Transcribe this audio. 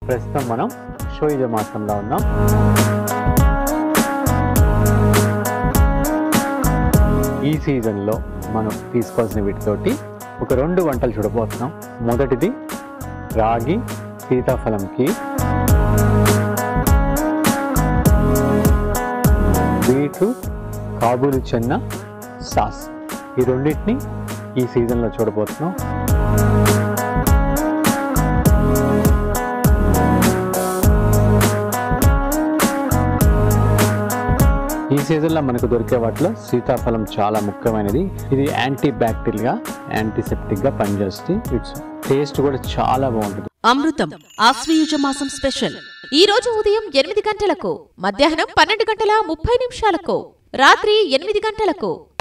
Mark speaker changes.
Speaker 1: ప్రస్తుతం మనం శోయుజ మాసంలో ఉన్నాం. ఈ సీజన్లో మనం తీసుకోవాల్సిన వీటితోటి ఒక 2 వంటలు చూడబోతున్నాం. మొదటిది రాగి సీతాఫలంకి, బీట్రూట్ కాబూలి చెన్న సాస్. ఈ రెండింటిని ఈ సీజన్లో చూడబోతున్నాం. ఈ సీజన్లో మనకు దొరికే వాటిలో సీతాఫలం చాలా ముఖ్యమైనది. ఇది యాంటీ బ్యాక్టీరియల్గా, యాంటీసెప్టిక్గా పనిచేస్తుంది. ఇట్స్ టేస్ట్ కూడా చాలా బాగుంటుంది.
Speaker 2: అమృతం ఆశ్వయుజ మాసం స్పెషల్ ఈ రోజు ఉదయం 8 గంటలకు, మధ్యాహ్నం 12:30 రాత్రి 8 గంటలకు.